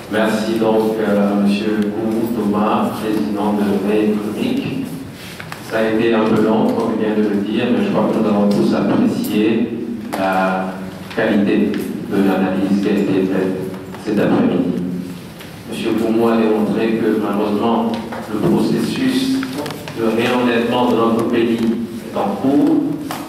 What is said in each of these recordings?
Merci donc à M. Koumou Thomas, président de Veille économique. Ça a été un peu long, comme il vient de le dire, mais je crois que nous avons tous apprécié la qualité de l'analyse qui a été faite cet après-midi. M. Koumou a démontré que malheureusement, le processus de réendettement de notre pays est en cours.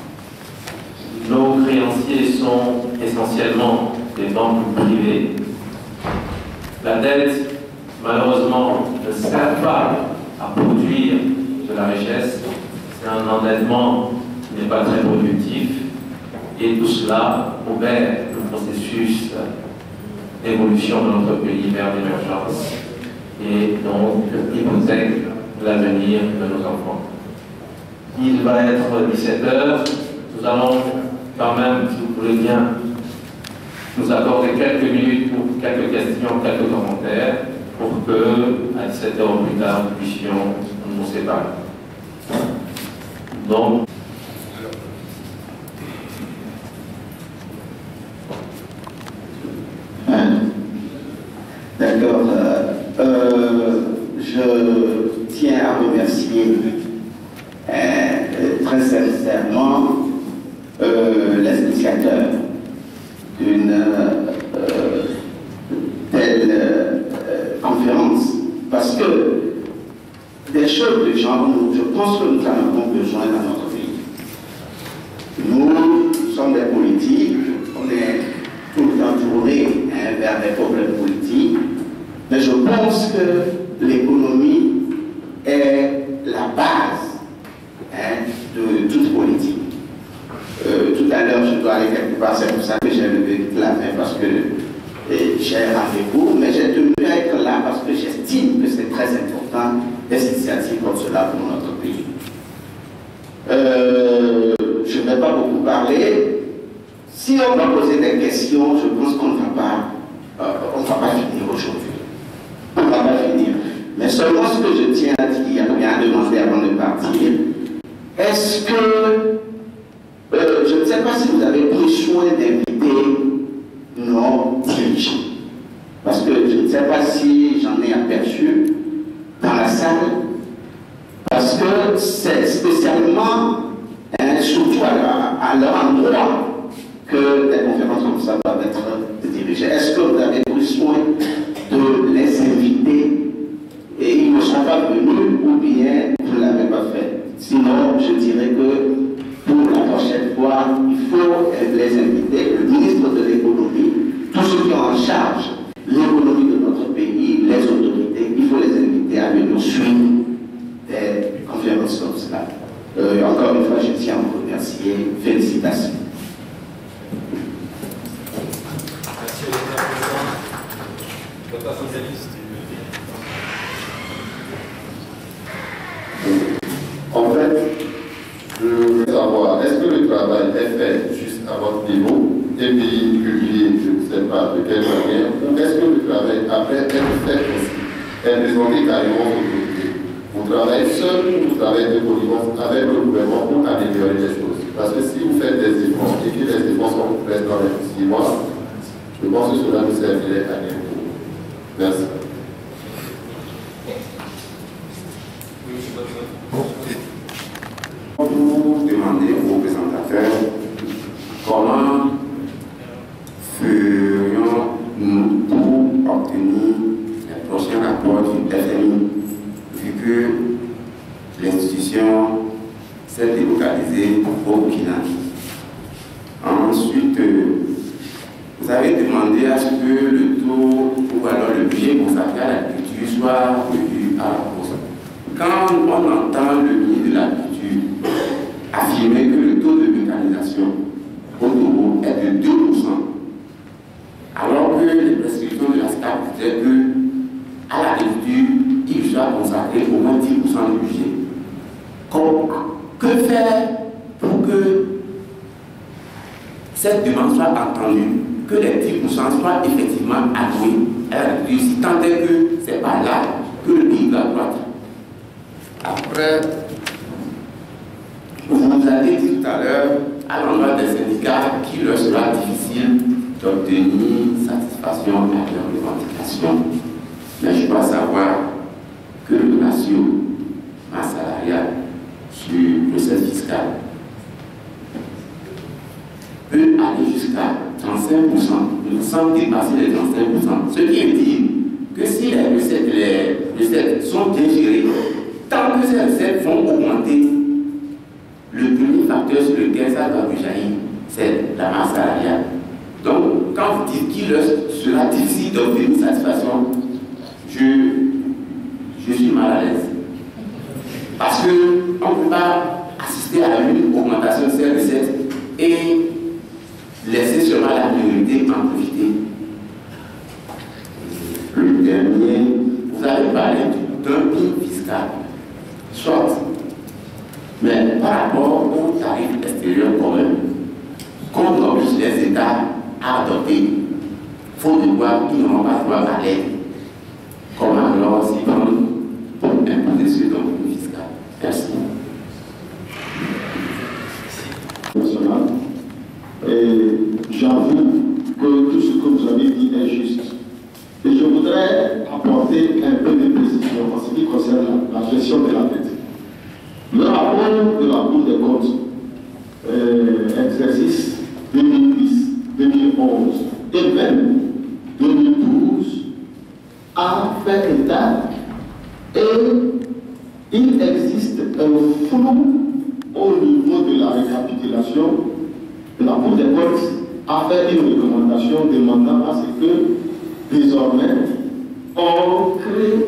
Nos créanciers sont essentiellement des banques privées. La dette, malheureusement, ne sert pas à produire de la richesse. C'est un endettement qui n'est pas très productif. Et tout cela obère le processus d'évolution de notre pays vers l'émergence et donc hypothèque l'avenir de nos enfants. Il va être 17h. Nous allons quand même, si vous voulez bien, nous accorder quelques minutes pour quelques questions, quelques commentaires, pour que, à 17h ou plus tard, nous puissions nous séparer. Donc, d'accord. Je tiens à remercier très sincèrement l'initiateur d'une telle conférence, parce que des choses de genre, je pense que nous en avons besoin dans notre pays. Nous sommes des politiques, on est tout le temps tourné vers des problèmes politiques, mais je pense que l'économie est la base de toute politique. Tout à l'heure, je dois aller quelque part, c'est pour ça que j'ai levé la main, parce que j'ai un rendez-vous, mais j'ai tenu à être là parce que j'estime que c'est très important des initiatives comme cela pour notre pays. Je ne vais pas beaucoup parler. Si on va poser des questions, je pense qu'on ne va pas finir aujourd'hui. On ne va pas finir. Mais seulement ce que je tiens à dire, à demander avant de partir, est-ce que je ne sais pas si vous avez pris soin d'inviter nos dirigeants. Parce que je ne sais pas si j'en ai aperçu dans la salle. Parce que c'est spécialement, surtout à leur endroit, que des conférences comme ça doivent être dirigées. Est-ce que vous avez pris soin de les inviter et ils ne sont pas venus, ou bien vous ne l'avez pas fait? Sinon, je dirais que pour la prochaine fois, il faut les inviter, le ministre de l'économie, tous ceux qui ont en charge l'économie de notre pays, les autorités, il faut les inviter à venir suivre des conférences comme cela. Encore une fois, je tiens à vous remercier. Félicitations. Merci, Dr. Socialiste. En fait, je veux savoir, est-ce que le travail est fait juste à votre niveau, des pays publiés, je ne sais pas de quelle manière, ou est-ce que le travail après est fait aussi, est présenté carrément aux autorités? Vous travaillez seul ou vous travaillez de connivence avec le gouvernement pour améliorer les choses? Parce que si vous faites des efforts et que les efforts sont faits dans les 6 mois, je pense que cela nous servirait à rien. Merci. Vous demandez aux présentateurs comment ferions-nous pour obtenir les prochains rapports du FMI, vu que l'institution s'est délocalisée au Burkina. Ensuite, vous avez demandé à ce que le taux ou alors le budget consacré à l'agriculture soit revu à la hausse. Quand on entend le ministre de l'Agriculture affirmer que le taux de mécanisation au Togo est de 2%, alors que les prescriptions de la SCAP disaient que à l'agriculture, il soit consacré au moins 10% du budget. Que faire pour que cette demande soit entendue, que les 10% soient effectivement alloués à l'agriculture, si tant est que ce n'est pas là que le pays doit croître? Après, vous avez dit tout à l'heure, à l'endroit des syndicats, qu'il leur sera difficile d'obtenir satisfaction à leur revendications, mais je dois savoir que le ratio masse salariale sur recette fiscale peut aller jusqu'à 35%, sans dépasser les 35%. Ce qui indique que si les recettes sont bien gérées, tant que ces recettes vont augmenter, le premier facteur sur lequel ça doit jaillir, c'est la masse salariale. Donc, quand vous dites qu'il sera difficile d'obtenir une satisfaction, je suis mal à l'aise. Parce qu'on ne peut pas assister à une augmentation de ces recettes et laisser seulement la minorité en profiter. Le dernier, vous avez parlé d'un dumping fiscal, soit, mais par rapport aux tarifs extérieurs communs, qu'on oblige les États à adopter, faute de quoi ils n'auront pas droit à l'aide. Comment alors s'y prendre pour imposer ce dumping fiscal? Merci. Et j'avoue que tout ce que vous avez dit est juste. Et je voudrais apporter un peu de précision en ce qui concerne la gestion de la dette. Le rapport de la Cour des comptes, exercice 2010, 2011 et même 2012, a fait état et il existe un flou au niveau de la récapitulation. La Cour des comptes a fait une recommandation demandant à ce que désormais on crée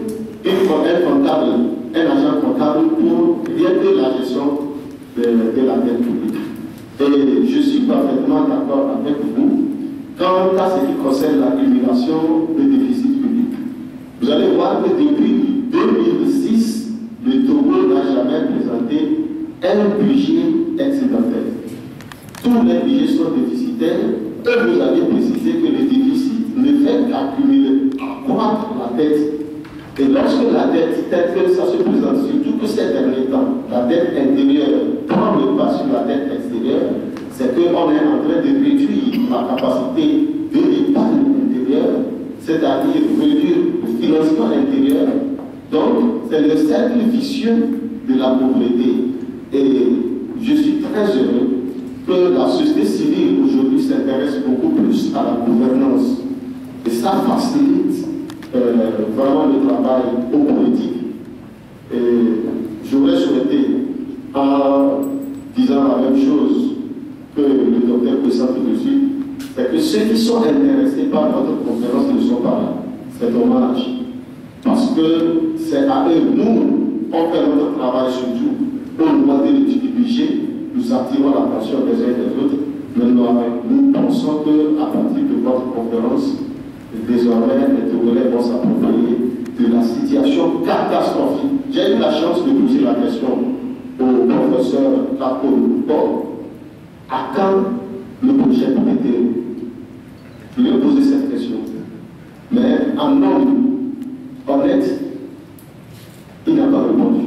un agent comptable pour aider la gestion de la dette publique. Et je suis parfaitement d'accord avec vous quant à ce qui concerne l'accumulation des déficits publics. Vous allez voir que depuis 2006, le Togo n'a jamais présenté un budget excédentaire. Tous les budgets sont déficitaires et vous avez précisé que le déficit ne fait qu'accumuler, accroître la dette. Et lorsque la dette, telle que ça se présente, surtout que ces derniers temps, la dette intérieure prend le pas sur la dette extérieure, c'est qu'on est en train de réduire la capacité de l'épargne intérieure, c'est-à-dire réduire le financement intérieur. Donc, c'est le cercle vicieux de la pauvreté. Et je suis très heureux que la société civile aujourd'hui s'intéresse beaucoup plus à la gouvernance. Et ça facilite vraiment le travail aux politiques. Et j'aurais souhaité, en disant la même chose que le docteur Poussant dessus, c'est que ceux qui sont intéressés par notre conférence ne sont pas là. C'est dommage. Parce que c'est à eux, nous, on fait notre travail surtout pour demander le type du budget. Nous attirons l'attention des uns et des autres, mais nous pensons qu'à partir de votre conférence, désormais, les Togolais vont s'approprier de la situation catastrophique. J'ai eu la chance de poser la question au professeur Kakol. Bon, à quand le projet PTE? Je lui ai posé cette question. Mais en homme honnête, il n'a pas répondu.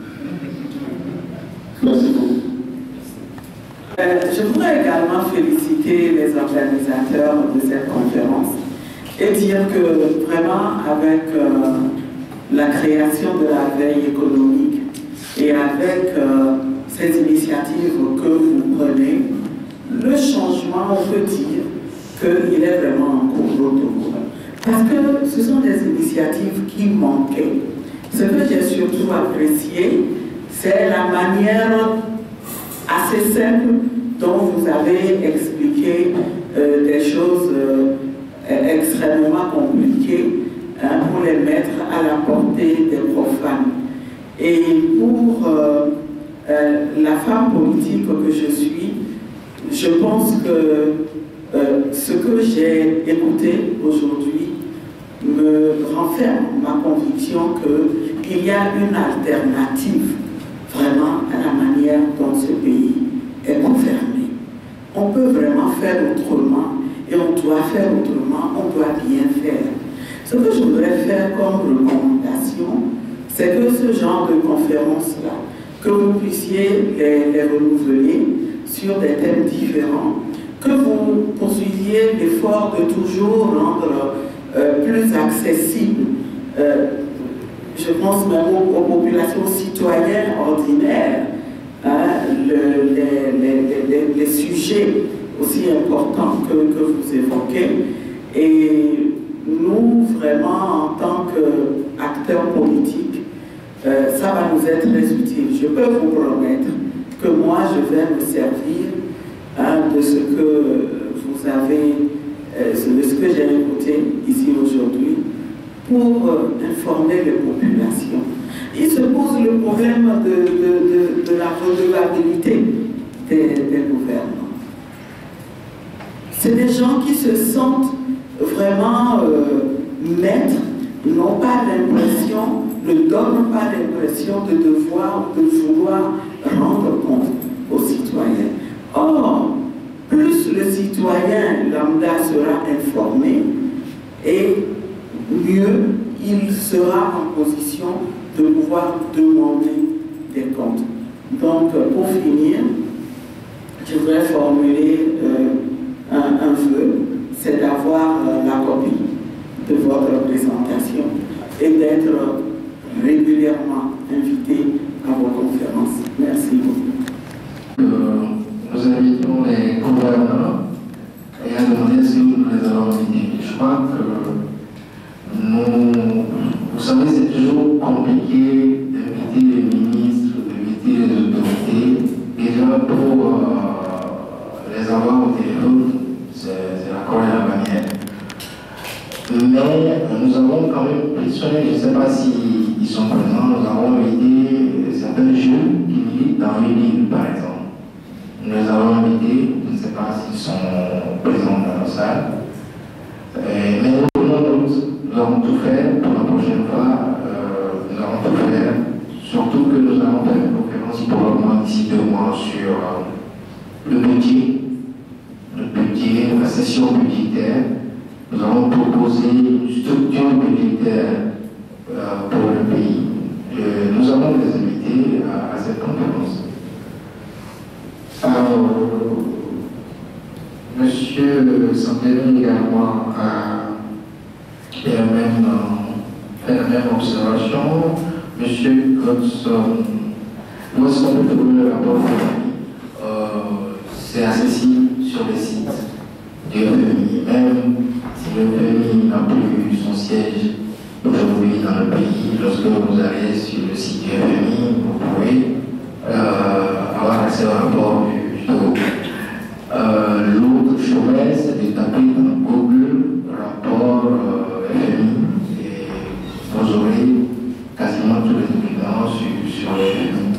Merci beaucoup. Je voudrais également féliciter les organisateurs de cette conférence et dire que vraiment avec la création de la veille économique et avec ces initiatives que vous prenez, le changement, on peut dire qu'il est vraiment en cours au Togo. Parce que ce sont des initiatives qui manquaient. Ce que j'ai surtout apprécié, c'est la manière assez simple dont vous avez expliqué des choses extrêmement compliquées pour les mettre à la portée des profanes. Et pour la femme politique que je suis, je pense que ce que j'ai écouté aujourd'hui me renferme ma conviction qu'il y a une alternative vraiment à la manière dont ce pays est gouverné. On peut vraiment faire autrement et on doit faire autrement, on doit bien faire. Ce que je voudrais faire comme recommandation, c'est que ce genre de conférences-là, que vous puissiez les renouveler sur des thèmes différents, que vous poursuiviez l'effort de toujours rendre plus accessible. Je pense même aux populations citoyennes ordinaires, hein, les sujets aussi importants que vous évoquez. Et nous, vraiment, en tant qu'acteurs politiques, ça va nous être très utile. Je peux vous promettre que moi, je vais me servir, hein, de ce que vous avez, de ce que j'ai écouté ici aujourd'hui, pour informer les populations. Il se pose le problème de la redevabilité des gouvernants. C'est des gens qui se sentent vraiment maîtres, n'ont pas l'impression, ne donnent pas l'impression de devoir, de vouloir rendre compte aux citoyens. Or, plus le citoyen lambda sera informé, et mieux il sera en position de pouvoir demander des comptes. Donc, pour finir, je voudrais formuler un vœu, c'est d'avoir la copie de votre présentation et d'être régulièrement invité à vos conférences. Merci beaucoup. Nous invitons les gouverneurs et à demander si nous les avons invités. Je crois que vous savez, c'est toujours compliqué d'inviter les ministres, d'inviter les autorités. Déjà pour les avoir au téléphone, c'est la croix et la bannière. Mais nous avons quand même questionné, je ne sais pas s'ils sont présents, nous avons invité certains jeunes qui militent dans une île, par exemple. Nous les avons invités, je ne sais pas s'ils sont présents dans la salle. Mais nous avons tout fait pour la prochaine fois. Nous avons tout fait, surtout que nous allons faire une conférence probablement d'ici 2 mois sur le budget, la session budgétaire. Nous allons proposer une structure budgétaire pour le pays. Nous allons les inviter à cette conférence. Alors, Monsieur Santini également fait la même observation. Monsieur Godson, où est-ce qu'on peut trouver le rapport de c'est accessible sur le site du FMI. Même si le FMI n'a plus son siège aujourd'hui dans le pays, lorsque vous allez sur le site du FMI, vous pouvez avoir accès au rapport du taux. L'autre chemin, c'est de taper dans Google rapport FMI et vous aurez quasiment tous les documents sur le FMI.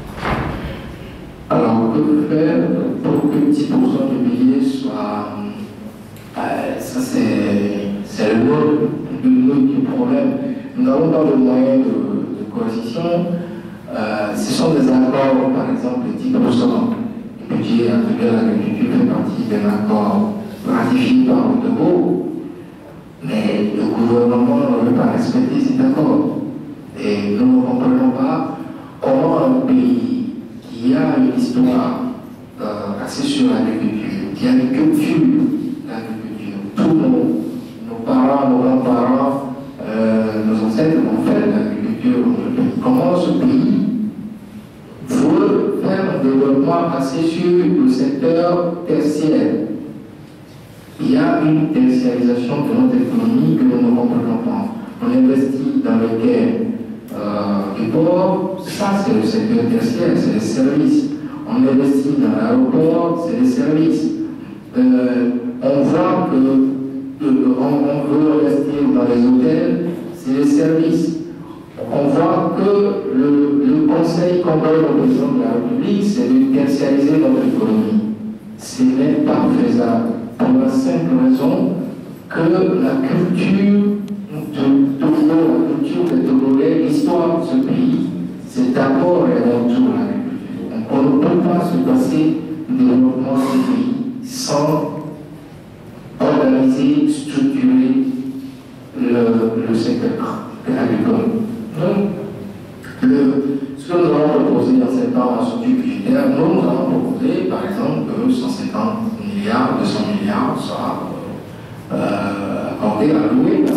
Alors, que faire pour que 10% du billet soit. Ça, c'est le nœud du problème. Nous n'avons pas de moyens de coercition. Ce sont des accords, par exemple, 10%. Le budget de l'agriculture fait partie d'un accord ratifié par Ottawa, mais le gouvernement ne veut pas respecter cet accord. Et nous ne comprenons pas comment un pays qui a une histoire axée sur l'agriculture, qui a une culture d'agriculture, tous nos parents, nos grands-parents, nos ancêtres ont fait de l'agriculture dans le pays. Comment ce pays veut faire un développement axé sur le secteur tertiaire? Il y a une tertiarisation de notre économie que nous ne comprenons pas. On investit dans le quai du port, ça c'est le secteur tertiaire, c'est les services. On investit dans l'aéroport, c'est les services. On voit que on veut investir dans les hôtels, c'est les services. On voit que le conseil qu'on donne au président de la République, c'est de tertiariser notre économie. Ce n'est pas faisable pour la simple raison que la culture de Togo, la culture des Togolais, l'histoire de ce pays, c'est d'abord et avant tout l'agriculture. On ne peut pas se passer du développement de ce pays sans organiser, structurer le secteur agricole. Donc, ce que nous allons proposer dans cette temps en structure budgétaire, nous allons proposer par exemple que 150 milliards, 200 milliards soient accordés, alloués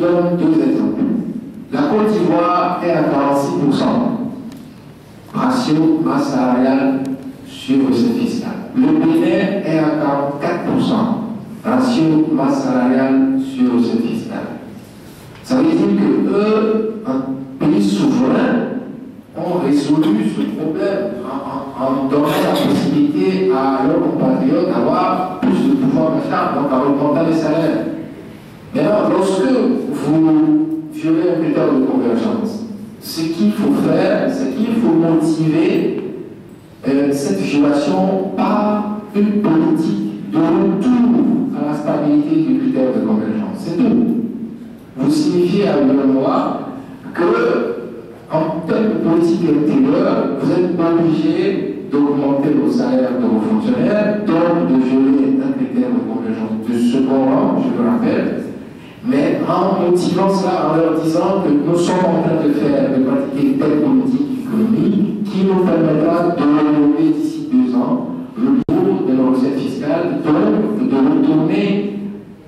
donne deux exemples. La Côte d'Ivoire est à 46%, ratio masse salariale sur recette fiscale. Le Bénin est à 44%, ratio masse salariale sur recette fiscale. Ça veut dire que eux, un pays souverain, ont résolu ce problème en donnant la possibilité à leurs compatriotes d'avoir plus de pouvoir d'achat, donc en augmentant les salaires. Maintenant, lorsque vous violez un critère de convergence, ce qu'il faut faire, c'est qu'il faut motiver cette violation par une politique de retour à la stabilité du critère de convergence. C'est tout. Vous signifiez à l'UEMOA que, en termes de politique intérieure, vous êtes obligé d'augmenter vos salaires de vos fonctionnaires, donc de violer un critère de convergence de second rang, je le rappelle, mais en motivant cela, en leur disant que nous sommes en train de pratiquer telle politique économique qui nous permettra de relever d'ici 2 ans le cours de nos recettes fiscales, donc de retourner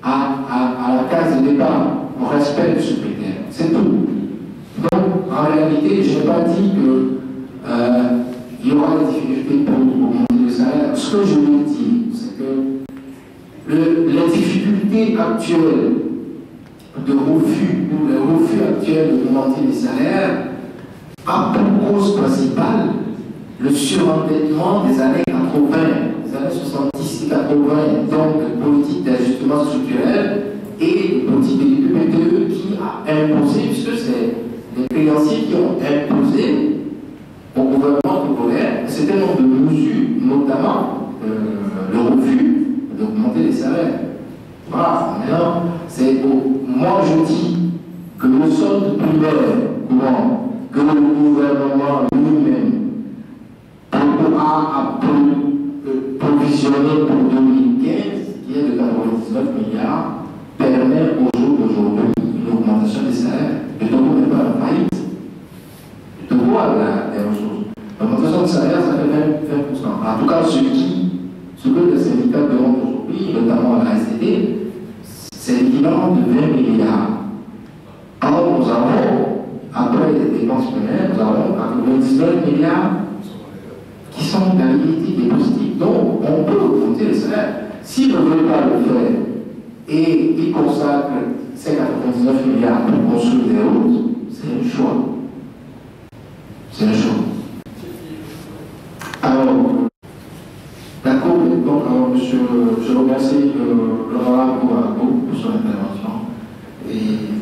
à la case de départ au respect de ce critère. C'est tout. Donc, en réalité, je n'ai pas dit qu'il y aura des difficultés pour augmenter le salaire. Ce que je veux dire, c'est que les difficultés actuelles de refus, ou le refus actuel d'augmenter les salaires, a pour cause principale le surendettement des années 80, des années 70 et 80, donc politique d'ajustement structurel et politique de PPE qui a imposé, puisque c'est les créanciers qui ont imposé au gouvernement congolais un certain nombre de mesures, notamment le refus d'augmenter les salaires. Voilà, maintenant, moi je dis que le solde primaire, que le gouvernement lui-même a provisionné pour 2015, qui est de 99 milliards, permet au jour d'aujourd'hui une augmentation des salaires. Le Togo n'est pas en faillite. Le Togo a des ressources. L'augmentation des salaires, ça fait 20%. En tout cas, ce que les syndicats demandent aujourd'hui, notamment à la STD, c'est l'équivalent de 20 milliards. Alors nous avons, après les dépenses primaires, nous avons 99 milliards qui sont d'habilité dépositive. Donc on peut augmenter les salaires. S'ils ne veulent pas le faire et ils consacrent ces 99 milliards pour construire des routes, c'est un choix. C'est un choix. Alors, d'accord, donc monsieur, je remercie l'honorable pour son intervention et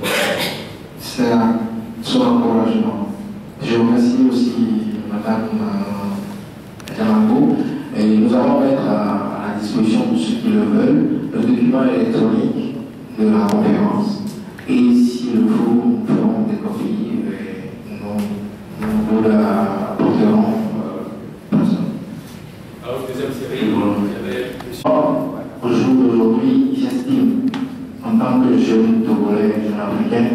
son encouragement. Je remercie aussi madame Jamabou et nous allons mettre à la disposition de ceux qui le veulent le document électronique de la conférence et s'il le faut, nous ferons des copies et nous vous la porterons. Au jour d'aujourd'hui, j'estime, en tant que jeune Togolais, jeune Africain,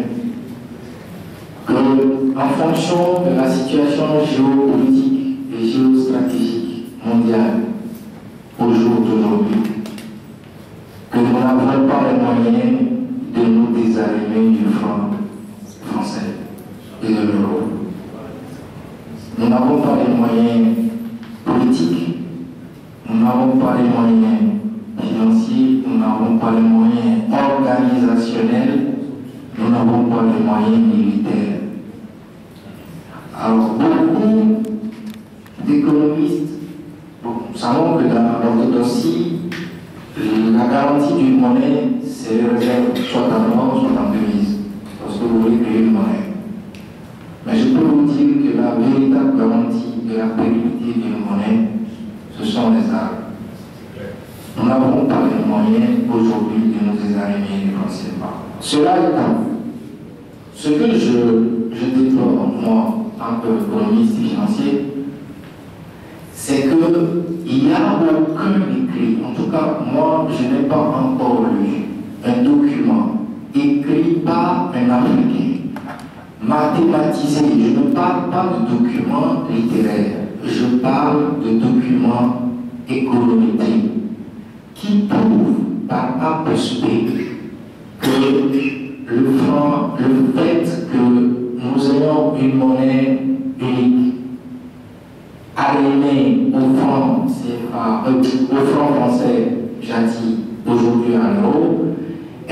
qu'en fonction de la situation géopolitique et géostratégique mondiale, au jour d'aujourd'hui, que nous n'avons pas les moyens de nous désarmer du franc français et de l'euro. Nous n'avons pas les moyens politiques, nous n'avons pas les moyens financiers, nous n'avons pas les moyens organisationnels, nous n'avons pas les moyens militaires. Alors, beaucoup d'économistes, nous savons que dans l'orthodoxie, la garantie d'une monnaie, c'est réserve soit en or, soit en devise, lorsque vous voulez créer une monnaie. Mais je peux vous dire que la véritable garantie de la pérennité d'une monnaie, ce sont les armes. Nous n'avons pas les moyens aujourd'hui de nous désarmer du franc CFA. Cela étant, ce que je déplore, moi, en tant qu'économiste et financier, c'est qu'il n'y a aucun écrit, en tout cas, moi, je n'ai pas encore lu un document écrit par un Africain, mathématisé. Je ne parle pas de documents littéraires, je parle de documents économétriques qui prouve par A plus B que le franc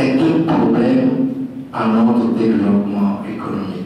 est un problème à notre développement économique.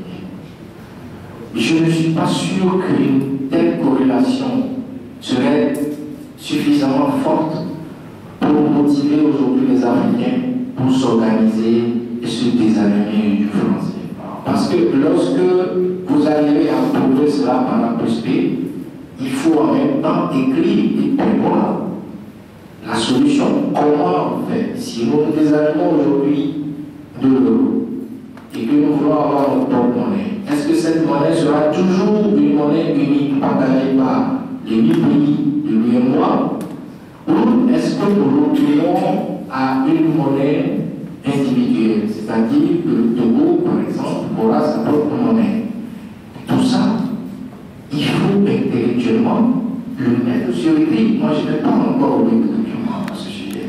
Je ne suis pas sûr qu'une telle corrélation serait suffisamment forte pour motiver aujourd'hui les Africains pour s'organiser et se désanimer du franc CFA. Parce que lorsque vous arrivez à prouver cela par la prospect, il faut en même temps écrire et prévoir la solution. Comment on fait? Si nous nous désanimons aujourd'hui de l'euro et que nous voulons avoir notre propre monnaie, est-ce que cette monnaie sera toujours une monnaie unique partagée par les 8 pays de l'UEMOA, ou est-ce que nous retournons à une monnaie individuelle, c'est-à-dire que le Togo, par exemple, aura sa propre monnaie? Tout ça, il faut intellectuellement le mettre sur écrit. Moi, je n'ai pas encore lu de document à ce sujet.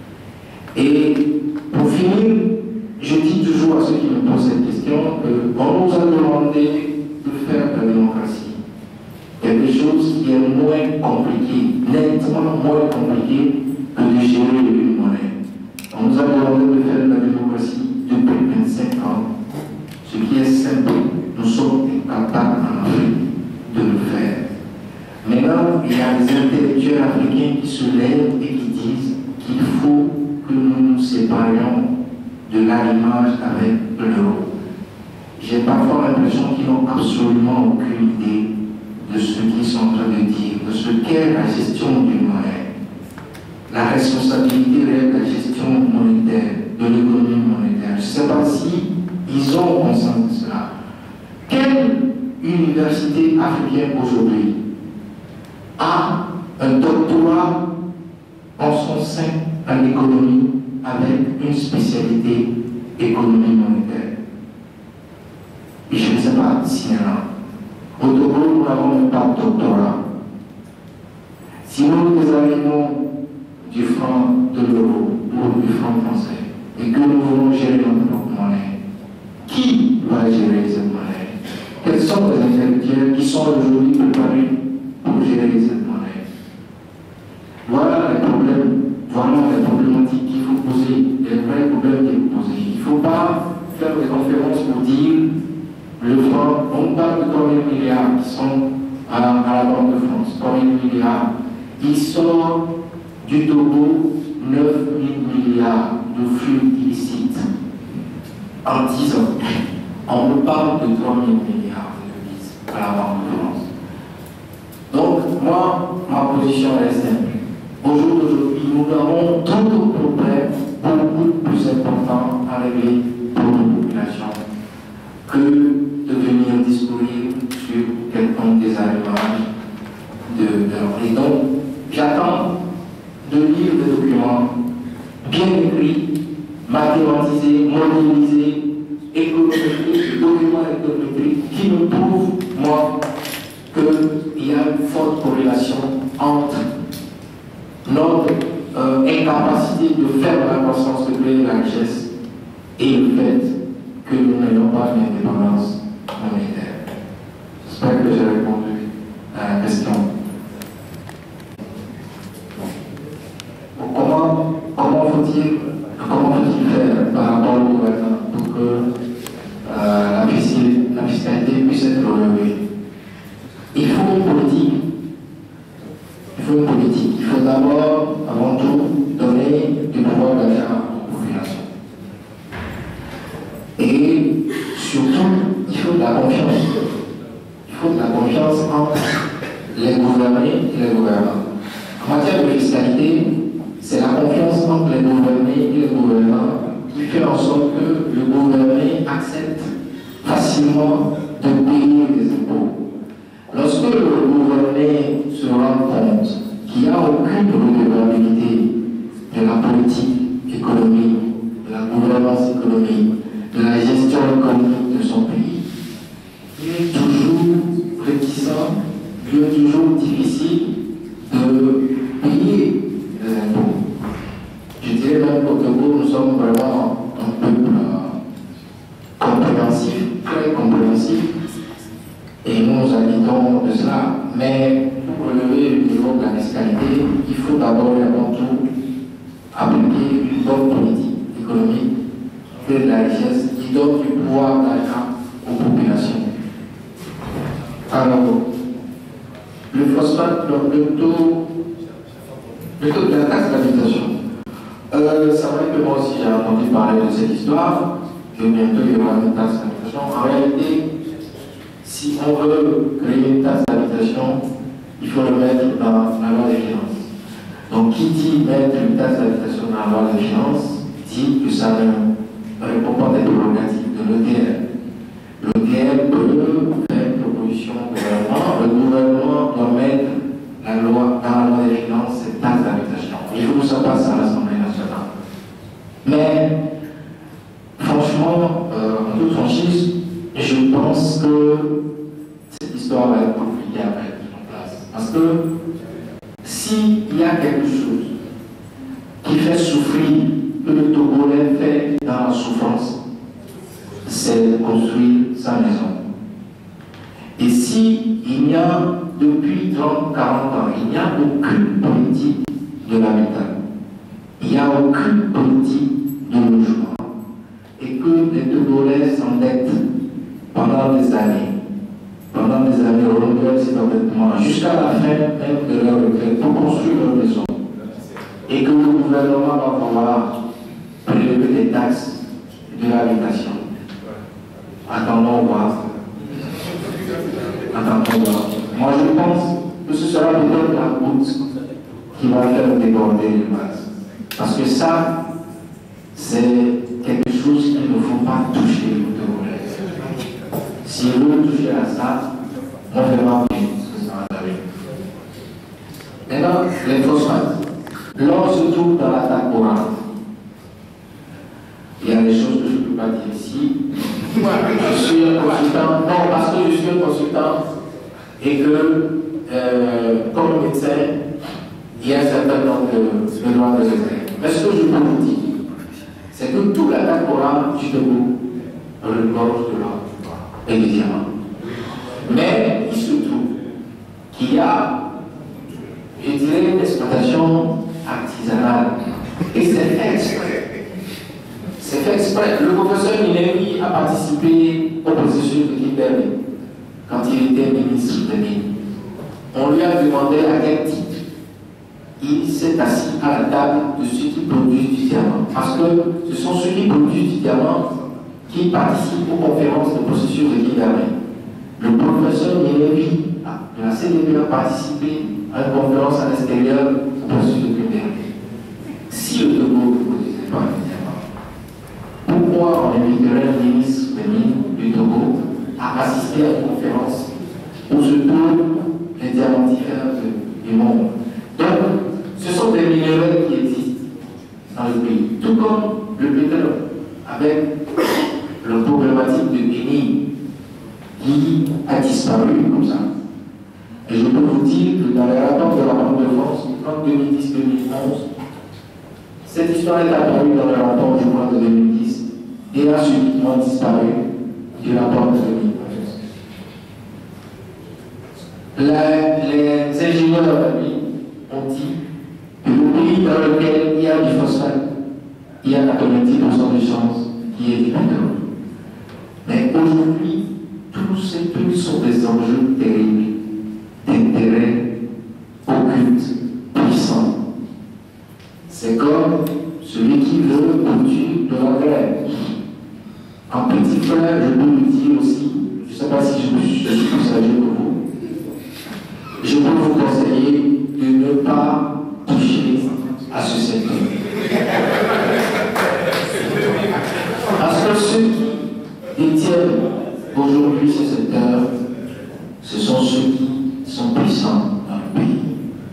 Et pour finir, je dis toujours à ceux qui me posent cette question qu'on nous a demandé de faire de la démocratie quelque chose qui est moins compliqué, nettement moins compliqué que de gérer une monnaie. On nous a demandé de faire de la démocratie depuis 25 ans. Ce qui est simple, nous sommes incapables en Afrique de le faire. Maintenant, il y a des intellectuels africains qui se lèvent et qui disent qu'il faut que nous nous séparions de l'allimage avec l'euro. J'ai parfois l'impression qu'ils n'ont absolument aucune idée de ce qu'ils sont en train de dire, de ce qu'est la gestion d'une monnaie. La responsabilité réelle de la gestion monétaire, de l'économie monétaire. Je ne sais pas si ils ont conscience de cela. Quelle université africaine aujourd'hui a un doctorat en son sein en économie avec une spécialité économie monétaire? Et je ne sais pas s'il y en a. Au Togo, nous n'avons même pas de doctorat. Si nous nous désalinons du franc de l'euro ou du franc français et que nous voulons gérer notre propre monnaie, qui va gérer cette monnaie? Quels sont les intellectuels qui sont aujourd'hui préparés pour gérer cette monnaie? Voilà les problèmes, voilà les problématiques qu'il faut poser, les vrais problèmes qu'il faut poser. Il ne faut pas faire des conférences pour dire le franc, on parle de 3 000 milliards qui sont à la Banque de France, 3 000 milliards. Il sort du Togo 9 000 milliards de flux illicites en 10 ans. On parle de 3 000 milliards de devises à la Banque de France. Donc, moi, ma position est simple. Aujourd'hui, nous avons d'autres problèmes beaucoup plus importants à régler pour nos populations que de venir discourir sur quelconque désallimage de leur. Et donc, j'attends de lire des documents bien écrits, mathématisés, modélisés, économétriques, documents économétriques qui me prouvent, moi, qu'il y a une forte corrélation entre notre incapacité de faire la croissance, de créer la richesse et le fait que nous n'ayons pas une indépendance monétaire. J'espère que j'ai répondu à la question. Comment faut-il faire par rapport au gouvernement pour que la fiscalité puisse être relevée? Il faut une politique. Il faut d'abord, avant tout, donner du pouvoir d'achat aux populations. Et surtout, il faut de la confiance. Il faut de la confiance entre les gouvernés et les gouvernants. En matière de fiscalité, c'est la confiance entre les gouvernés et les gouvernants qui fait en sorte que le gouverné accepte facilement de payer des impôts. Lorsque le gouverné se rend compte qu'il n'y a aucune redevabilité de la politique économique, de la gouvernance économique, de la gestion économique de son pays, il est toujours réticent, il est toujours difficile de payer les impôts. Je dirais même qu'au Togo, nous sommes vraiment un peuple compréhensif, très compréhensif, et nous habitons de cela. Mais pour relever le niveau de la fiscalité, il faut d'abord et avant tout appliquer une bonne politique économique de la richesse, qui donne du pouvoir d'achat aux populations. Alors, le phosphate, le taux de la taxe d'habitation. C'est vrai que moi aussi j'ai entendu parler de cette histoire, que bientôt il y aura une taxe d'habitation. En réalité, si on veut créer une taxe d'habitation, il faut le mettre dans la loi des finances. Donc qui dit mettre une taxe d'habitation dans la loi des finances, dit que ça ne répond pas des prérogatives de l'ETL. L'ETL peut faire une proposition au gouvernement, le gouvernement doit mettre la loi, dans la loi des finances, cette taxe d'habitation. Il faut que ça passe à l'Assemblée nationale. Mais, franchement, en toute franchise, je pense que cette histoire va être compliquée à mettre en place. Parce que s'il y a quelque chose qui fait souffrir, que le Togolais fait dans la souffrance, c'est de construire sa maison. Et s'il n'y a, depuis 30, 40 ans, il n'y a aucune politique de l'habitat, il n'y a aucune politique de logement, et que les Togolais s'endettent pendant des années, renouvellent cet endettement, jusqu'à la fin même de leur retraite, pour construire leur maison, et que le gouvernement va pouvoir prélever des taxes de l'habitation. Attendons voir. Moi je pense que ce sera peut-être la goutte qui va faire déborder les vases. Parce que ça, c'est quelque chose qu'il ne faut pas toucher au Togolais. Si on veut toucher à ça, on verra bien ce que ça va arriver. Maintenant, les phosphates. L'or se trouve dans l'attaque orale. Il y a des choses que je ne peux pas dire ici. Je suis un consultant, non, parce que je suis un consultant et que, comme médecin, il y a un certain nombre de droits de secret. Mais ce que je peux vous dire, c'est que tout l'attaque orale du Togo regorge de l'or et des diamants. Mais il se trouve qu'il y a, je dirais, une exploitation artisanale. Et c'est fait exprès. C'est fait exprès. Le professeur Minemi a participé au processus de Kimberley quand il était ministre des Mines. On lui a demandé à quel titre il s'est assis à la table de ceux qui produisent du diamant. Parce que ce sont ceux qui produisent du diamant qui participent aux conférences de processus de Kimberley. Le professeur Minemi de la CDP a participé à une conférence à l'extérieur au processus de Kimberley. Si le Togo ne produisait pas du diamant, pourquoi on inviterait le ministre des Mines du Togo à assister à une conférence où se trouvent les diamantifères du monde? Donc, ce sont des minéraux qui existent dans le pays, tout comme le pétrole, avec la problématique de Guinée qui a disparu comme ça. Et je peux vous dire que dans les rapports de la Banque de France, en 2010-2011, cette histoire est apparue dans le rapport du mois de 2010 et a subitement disparu du rapport de 2011. Les ingénieurs ont dit que le pays dans lequel il y a du phosphate, il y a 90% de chances qu'il y ait du pétrole. Mais aujourd'hui, tous ces trucs sont des enjeux terribles d'intérêt occulte, puissant. C'est comme celui qui veut produire de l'engrais. En petit frère, je peux le dire aussi, je ne sais pas si je suis plus âgé que vous, je peux vous conseiller de ne pas toucher à ce secteur. Parce que ceux qui détiennent aujourd'hui ce secteur, ce sont ceux qui sont puissants dans le pays.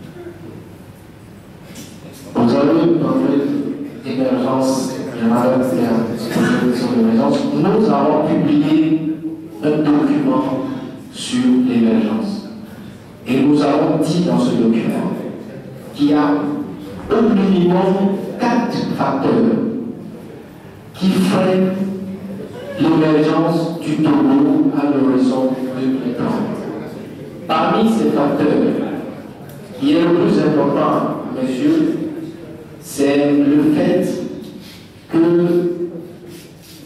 Vous avez parlé d'émergence, j'aimerais faire sur l'émergence. Nous avons publié un document sur l'émergence. Et nous avons dit dans ce document qu'il y a au minimum 4 facteurs qui freinent l'émergence du Togo à l'horizon 2030. Parmi ces facteurs, qui est le plus important, messieurs, c'est le fait que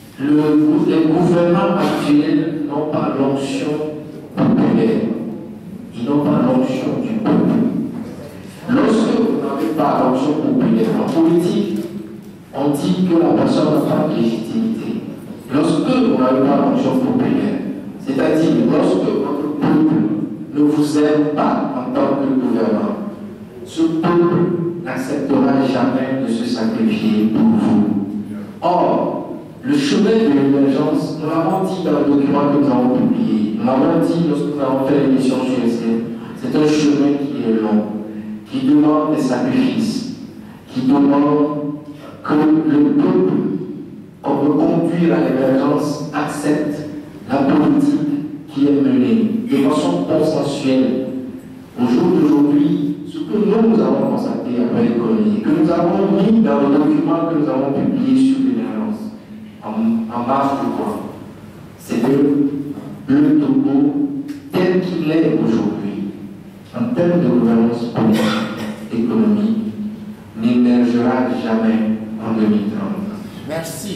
gouvernements actuels n'ont pas l'onction populaire. Ils n'ont pas l'onction du peuple. Lorsque vous n'avez pas l'onction populaire en politique, on dit que la personne n'a pas de légitimité. Lorsque vous n'avez pas l'onction populaire, c'est-à-dire lorsque votre peuple ne vous aime pas en tant que gouvernant, ce peuple n'acceptera jamais de se sacrifier pour vous. Or, le chemin de l'émergence, nous l'avons dit dans le document que nous avons publié, nous l'avons dit lorsque nous avons fait l'émission sur SN, c'est un chemin qui est long, qui demande des sacrifices, qui demande que le peuple, qu'on veut conduire à l'émergence, accepte la politique qui est menée de façon consensuelle. Au jour d'aujourd'hui, ce que nous avons constaté après l'économie, que nous avons mis dans le document que nous avons publié sur l'émergence, en mars je crois, c'est que le Togo, tel qu'il est aujourd'hui, en termes de gouvernance politique, économique, n'émergera jamais en 2030. Merci.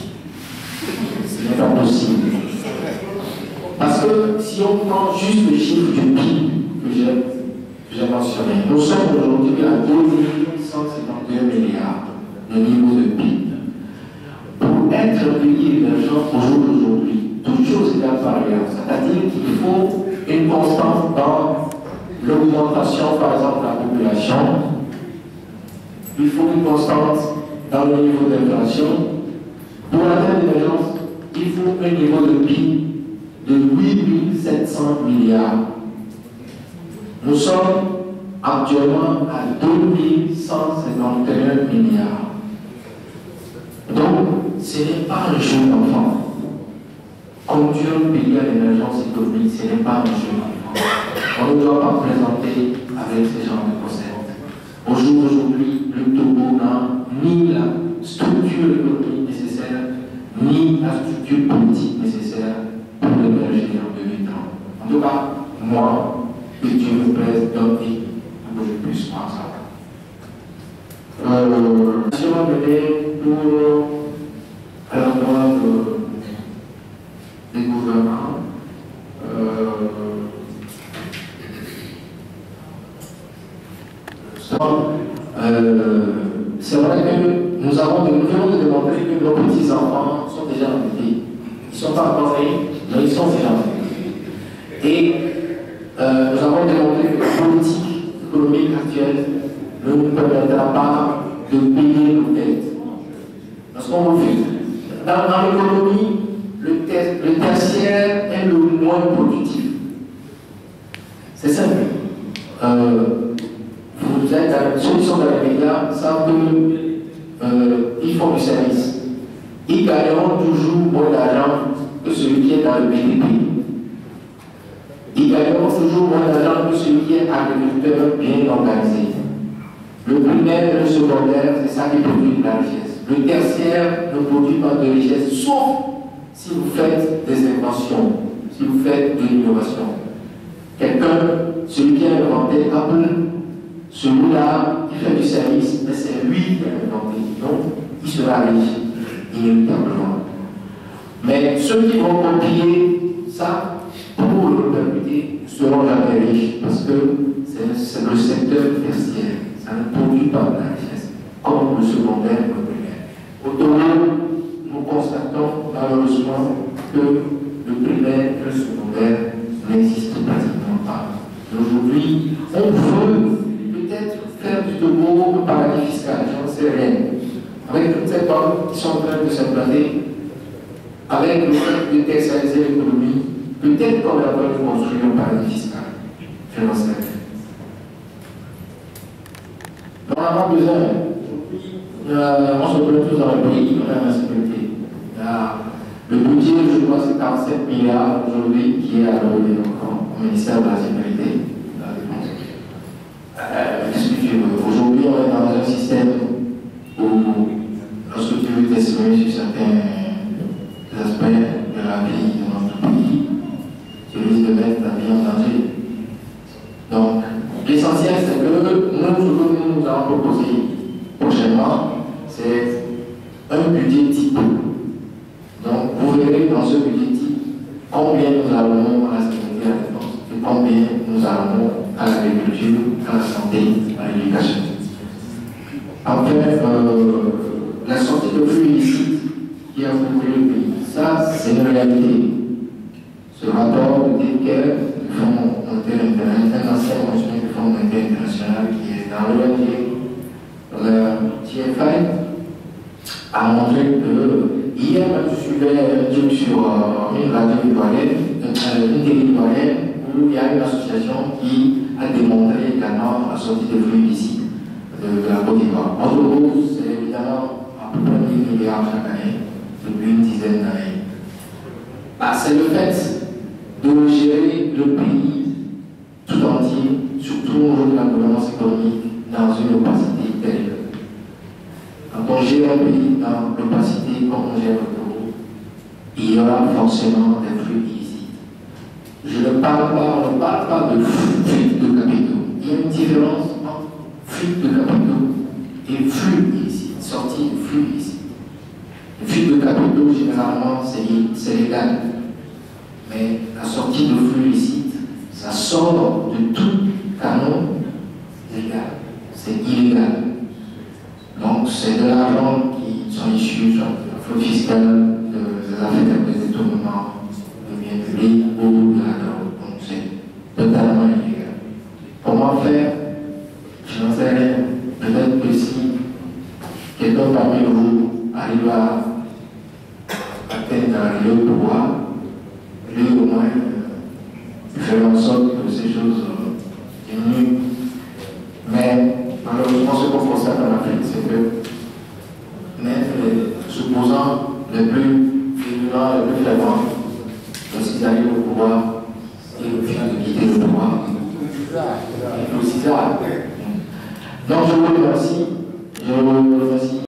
Ce n'est pas possible. Parce que si on prend juste le chiffre du PIB que j'ai mentionné, nous sommes aujourd'hui à 2 152 milliards de niveau de PIB. Pour être un pays émergent au jour d'aujourd'hui, toute chose est à pareille, c'est-à-dire qu'il faut une constance dans l'augmentation, par exemple, de la population. Il faut une constance dans le niveau d'inflation. Pour atteindre l'émergence, il faut un niveau de PIB de 8 700 milliards. Nous sommes actuellement à 2 151 milliards. Donc, ce n'est pas un jeu d'enfant. Conduire un pays à l'émergence économique, ce n'est pas un jeu d'enfant. On ne doit pas présenter avec ce genre de concept. Au jour d'aujourd'hui, le Togo n'a ni la structure économique nécessaire, ni la structure politique nécessaire pour l'émerger en 2030. En tout cas, moi, que Dieu me plaise donne vie pour que je puisse voir ça. Je vais mener pour à l'endroit des gouvernements. C'est vrai que nous venons de démontrer que nos petits-enfants sont déjà en vie. Ils ne sont pas encore nés, mais ils sont déjà en vie. Et nous avons démontré que la politique économique actuelle ne nous permettra pas de payer nos dettes. Lorsqu'on refuse, dans l'économie, le tertiaire est le moins productif. C'est simple. Ceux qui sont dans les médias savent qu'ils font du service. Ils gagneront toujours moins d'argent que celui qui est dans le BTP. Ils gagneront toujours moins d'argent que celui qui est agriculteur bien organisé. Le primaire et le secondaire, c'est ça qui produit de la richesse. Le tertiaire ne produit pas de richesse, sauf si vous faites des inventions, si vous faites de l'innovation. Celui qui a inventé Apple, celui-là, il fait du service, mais c'est lui qui a inventé. Donc, il sera riche, inévitablement. Mais ceux qui vont copier ça, pour le perpétuer, ne seront jamais riches, parce que c'est le secteur tertiaire. Ça ne produit pas de la richesse, comme le secondaire et le primaire. Au Togo, nous constatons malheureusement que le primaire et le secondaire n'existent pratiquement pas. Aujourd'hui, on veut peut-être faire du Togo un paradis fiscal, j'en sais rien. Avec toutes ces banques qui sont en train de s'implanter, avec le fait de tertiariser l'économie, peut-être qu'on va construire un paradis fiscal. Je n'en sais rien. On en a besoin. On se plaint tous dans le pays, on a la sécurité. Le budget, je crois, c'est 47 milliards aujourd'hui qui est alloué au ministère de la Sécurité. Aujourd'hui, on est dans un système où, lorsque tu veux t'exprimer sur certains aspects de la vie de notre pays, tu risques de mettre ta vie en danger. Donc, l'essentiel, c'est que ce que nous allons proposer prochainement, c'est un budget type. Donc, vous verrez dans ce budget type combien nous allons à la sécurité et à la défense et combien nous allons à l'agriculture, à la santé, à l'éducation. Enfin, la sortie de flux illicites qui a couvert le pays, ça c'est une réalité. Ce rapport dit que le Fonds monétaire international, un ancien fonctionnaire du Fonds monétaire international qui est dans l'ONG, le TFI, a montré que hier, je suivais un truc sur une radio ivoirienne, une télé ivoirienne, où il y a une association qui a démontré également la sortie de flux illicites de la Côte d'Ivoire. En gros, c'est évidemment à peu près 10 milliards chaque année, depuis une dizaine d'années. C'est le fait de gérer le pays tout entier, surtout au niveau de la gouvernance économique, dans une opacité telle. Quand on gère un pays dans l'opacité comme on gère le taux, il y aura forcément des flux illicites. On ne parle pas de fuite de capitaux. Il y a une différence entre fuite de capitaux et flux illicites, sortie de flux illicites. Le fuite de capitaux, généralement, c'est légal. Mais la sortie de flux illicites, ça sort de tout canon légal. C'est illégal. Donc, c'est de l'argent qui sont issus soit de la fraude fiscale, des affaires de détournement de biens publics ou de la drogue. Donc, c'est totalement illégal. Comment faire? Je n'en sais rien. Peut-être que si quelqu'un parmi vous arrive à arriver au pouvoir, lui au moins faire en sorte que ces choses diminuent. Mais malheureusement, ce qu'on constate en Afrique, c'est que même les supposants les plus virulents, les plus flagrants, lorsqu'ils arrivent au pouvoir, ils refusent de quitter le pouvoir. Donc je vous remercie.